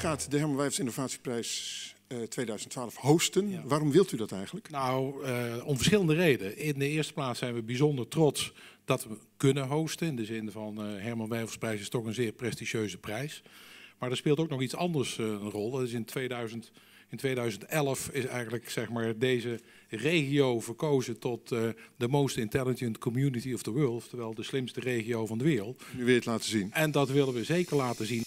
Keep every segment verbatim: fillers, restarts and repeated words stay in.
gaat de Herman Wijfels Innovatieprijs uh, tweeduizend twaalf hosten. Ja. Waarom wilt u dat eigenlijk? Nou, uh, om verschillende redenen. In de eerste plaats zijn we bijzonder trots dat we kunnen hosten. In de zin van uh, Herman Wijfelsprijs is toch een zeer prestigieuze prijs. Maar er speelt ook nog iets anders uh, een rol. Dat is in, tweeduizend, in tweeduizend elf is eigenlijk zeg maar, deze regio verkozen tot uh, the most intelligent community of the world. Oftewel de slimste regio van de wereld. Nu wil je het laten zien. En dat willen we zeker laten zien.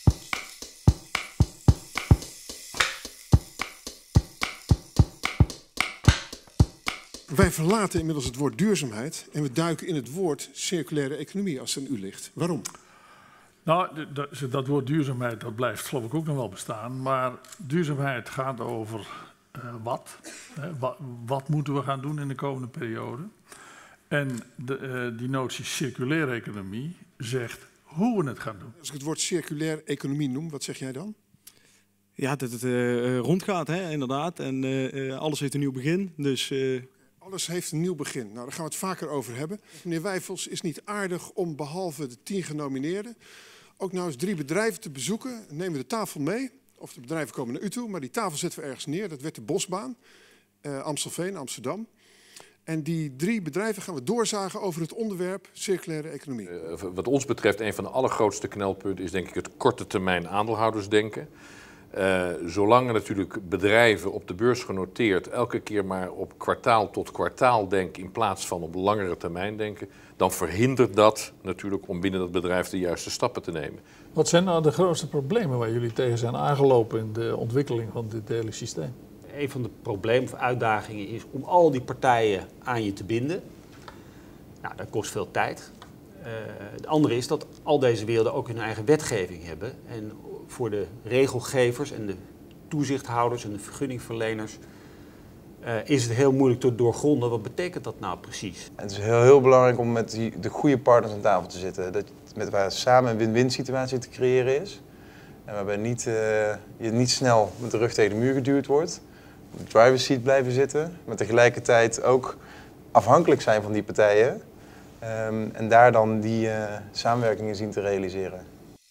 Wij verlaten inmiddels het woord duurzaamheid en we duiken in het woord circulaire economie als het aan u ligt. Waarom? Nou, dat woord duurzaamheid dat blijft geloof ik ook nog wel bestaan. Maar duurzaamheid gaat over uh, wat. Hè, wat. Wat moeten we gaan doen in de komende periode. En de, uh, die notie circulaire economie zegt hoe we het gaan doen. Als ik het woord circulaire economie noem, wat zeg jij dan? Ja, dat het uh, rondgaat, hè, inderdaad. En uh, alles heeft een nieuw begin. Dus... Uh... Alles heeft een nieuw begin. Nou, daar gaan we het vaker over hebben. Meneer Wijfels, is niet aardig om behalve de tien genomineerden ook nou eens drie bedrijven te bezoeken. Nemen we de tafel mee, of de bedrijven komen naar u toe, maar die tafel zetten we ergens neer. Dat werd de Bosbaan, uh, Amstelveen, Amsterdam. En die drie bedrijven gaan we doorzagen over het onderwerp circulaire economie. Uh, wat ons betreft, een van de allergrootste knelpunten is denk ik het korte termijn aandeelhoudersdenken. Uh, zolang er natuurlijk bedrijven op de beurs genoteerd elke keer maar op kwartaal tot kwartaal denken in plaats van op langere termijn denken, dan verhindert dat natuurlijk om binnen dat bedrijf de juiste stappen te nemen. Wat zijn nou de grootste problemen waar jullie tegen zijn aangelopen in de ontwikkeling van dit hele systeem? Een van de problemen of uitdagingen is om al die partijen aan je te binden. Nou, dat kost veel tijd. Uh, de andere is dat al deze werelden ook hun eigen wetgeving hebben. En voor de regelgevers en de toezichthouders en de vergunningverleners uh, is het heel moeilijk te doorgronden. Wat betekent dat nou precies? Het is heel, heel belangrijk om met die, de goede partners aan tafel te zitten. Dat, met waar samen een win-win situatie te creëren is. En waarbij niet, uh, je niet snel met de rug tegen de muur geduwd wordt. Op de driver's seat blijven zitten. Maar tegelijkertijd ook afhankelijk zijn van die partijen. Um, en daar dan die uh, samenwerkingen zien te realiseren.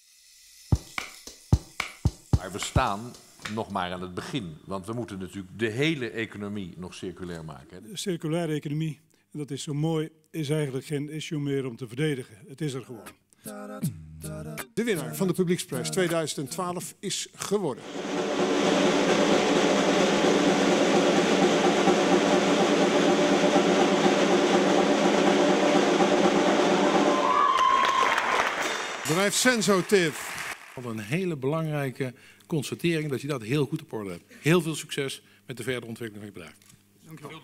Maar we staan nog maar aan het begin. Want we moeten natuurlijk de hele economie nog circulair maken. De circulaire economie, en dat is zo mooi, is eigenlijk geen issue meer om te verdedigen. Het is er gewoon. De winnaar van de Publieksprijs tweeduizend twaalf is geworden. Bedrijf Sensotiv. Een hele belangrijke constatering dat je dat heel goed op orde hebt. Heel veel succes met de verdere ontwikkeling van je bedrijf. Dank u wel.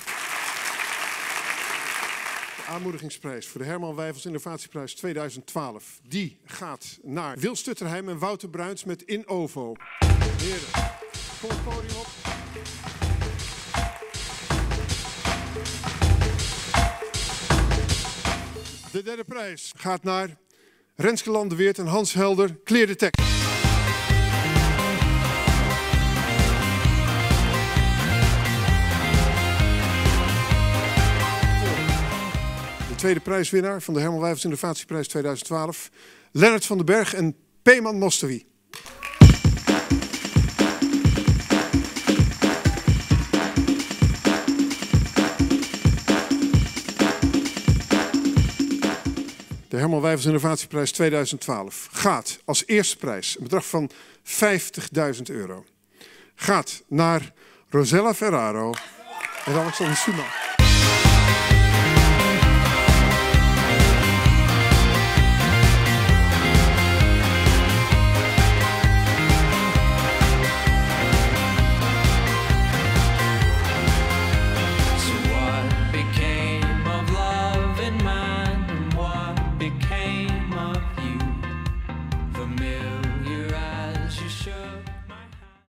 De aanmoedigingsprijs voor de Herman Wijfels Innovatieprijs tweeduizend twaalf. Die gaat naar Wil Stutterheim en Wouter Bruins met Innovo. Heren, kom het podium op. De derde prijs gaat naar Renske Landeweert en Hans Helder, Clear the Tech. De tweede prijswinnaar van de Herman Wijfels Innovatieprijs tweeduizend twaalf, Lennart van den Berg en Peyman Mostawi. De Herman Wijfels Innovatieprijs tweeduizend twaalf gaat als eerste prijs een bedrag van vijftigduizend euro. Gaat naar Rosella Ferraro en Alexander Suma.